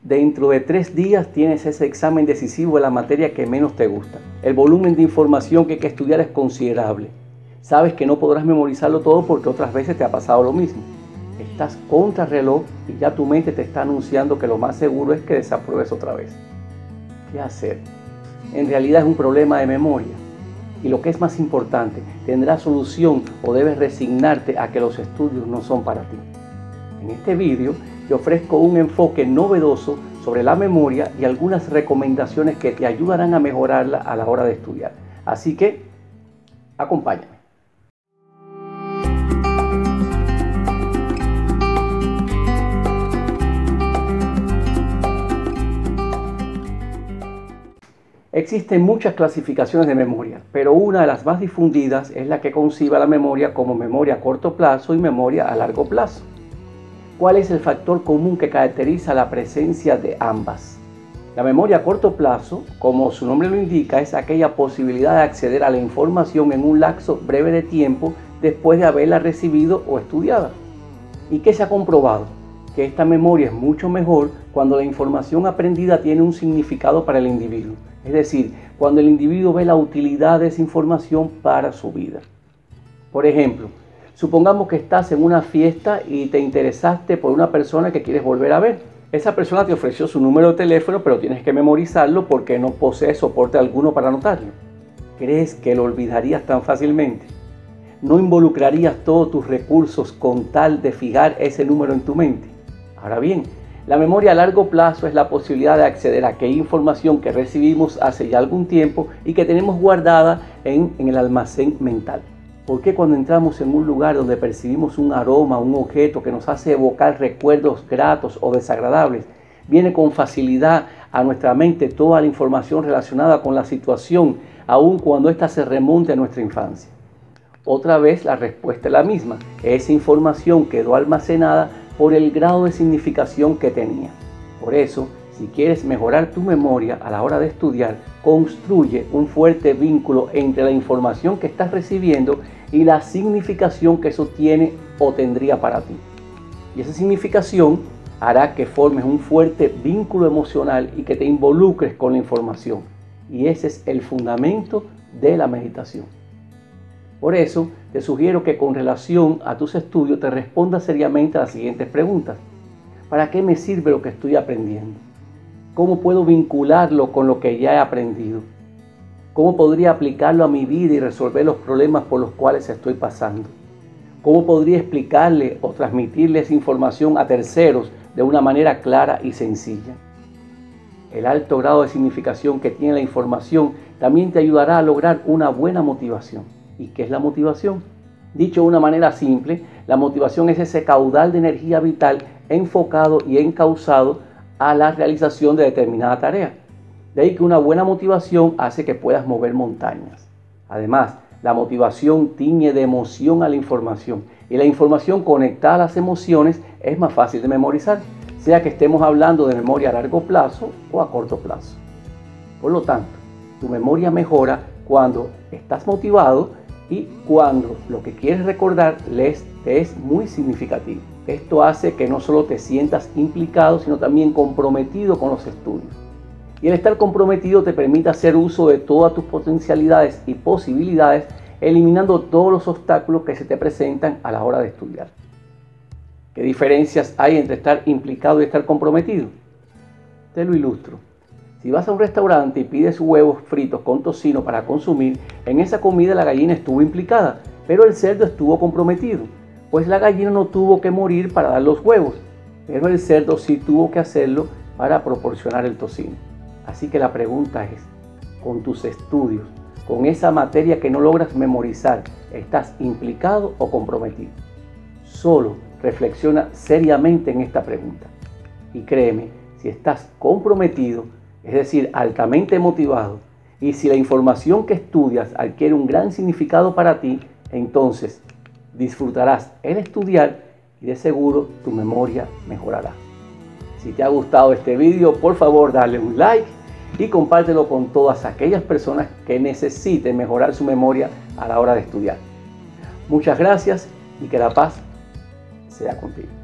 Dentro de 3 días tienes ese examen decisivo de la materia que menos te gusta. El volumen de información que hay que estudiar es considerable. Sabes que no podrás memorizarlo todo porque otras veces te ha pasado lo mismo. Estás contra reloj y ya tu mente te está anunciando que lo más seguro es que desapruebes otra vez. ¿Qué hacer? En realidad es un problema de memoria. Y lo que es más importante, ¿tendrás solución o debes resignarte a que los estudios no son para ti? En este vídeo te ofrezco un enfoque novedoso sobre la memoria y algunas recomendaciones que te ayudarán a mejorarla a la hora de estudiar. Así que, acompáñame. Existen muchas clasificaciones de memoria, pero una de las más difundidas es la que concibe a la memoria como memoria a corto plazo y memoria a largo plazo. ¿Cuál es el factor común que caracteriza la presencia de ambas? La memoria a corto plazo, como su nombre lo indica, es aquella posibilidad de acceder a la información en un lapso breve de tiempo después de haberla recibido o estudiada. ¿Y qué se ha comprobado? Que esta memoria es mucho mejor cuando la información aprendida tiene un significado para el individuo. Es decir, cuando el individuo ve la utilidad de esa información para su vida. Por ejemplo, supongamos que estás en una fiesta y te interesaste por una persona que quieres volver a ver. Esa persona te ofreció su número de teléfono, pero tienes que memorizarlo porque no posees soporte alguno para anotarlo. ¿Crees que lo olvidarías tan fácilmente? ¿No involucrarías todos tus recursos con tal de fijar ese número en tu mente? Ahora bien, la memoria a largo plazo es la posibilidad de acceder a aquella información que recibimos hace ya algún tiempo y que tenemos guardada en el almacén mental. ¿Por qué cuando entramos en un lugar donde percibimos un aroma, un objeto que nos hace evocar recuerdos gratos o desagradables, viene con facilidad a nuestra mente toda la información relacionada con la situación, aun cuando ésta se remonte a nuestra infancia? Otra vez la respuesta es la misma. Esa información quedó almacenada por el grado de significación que tenía. Por eso, si quieres mejorar tu memoria a la hora de estudiar, construye un fuerte vínculo entre la información que estás recibiendo y la significación que eso tiene o tendría para ti. Y esa significación hará que formes un fuerte vínculo emocional y que te involucres con la información. Y ese es el fundamento de la meditación. Por eso, te sugiero que con relación a tus estudios te respondas seriamente a las siguientes preguntas. ¿Para qué me sirve lo que estoy aprendiendo? ¿Cómo puedo vincularlo con lo que ya he aprendido? ¿Cómo podría aplicarlo a mi vida y resolver los problemas por los cuales estoy pasando? ¿Cómo podría explicarle o transmitirle esa información a terceros de una manera clara y sencilla? El alto grado de significación que tiene la información también te ayudará a lograr una buena motivación. ¿Y qué es la motivación? Dicho de una manera simple, la motivación es ese caudal de energía vital enfocado y encauzado a la realización de determinada tarea. De ahí que una buena motivación hace que puedas mover montañas. Además, la motivación tiñe de emoción a la información y la información conectada a las emociones es más fácil de memorizar, sea que estemos hablando de memoria a largo plazo o a corto plazo. Por lo tanto, tu memoria mejora cuando estás motivado y cuando lo que quieres recordar te es muy significativo. Esto hace que no solo te sientas implicado, sino también comprometido con los estudios. Y el estar comprometido te permite hacer uso de todas tus potencialidades y posibilidades, eliminando todos los obstáculos que se te presentan a la hora de estudiar. ¿Qué diferencias hay entre estar implicado y estar comprometido? Te lo ilustro. Si vas a un restaurante y pides huevos fritos con tocino para consumir, en esa comida la gallina estuvo implicada, pero el cerdo estuvo comprometido, pues la gallina no tuvo que morir para dar los huevos, pero el cerdo sí tuvo que hacerlo para proporcionar el tocino. Así que la pregunta es, con tus estudios, con esa materia que no logras memorizar, ¿estás implicado o comprometido? Solo reflexiona seriamente en esta pregunta. Y créeme, si estás comprometido, es decir, altamente motivado, y si la información que estudias adquiere un gran significado para ti, entonces disfrutarás el estudiar y de seguro tu memoria mejorará. Si te ha gustado este video, por favor dale un like y compártelo con todas aquellas personas que necesiten mejorar su memoria a la hora de estudiar. Muchas gracias y que la paz sea contigo.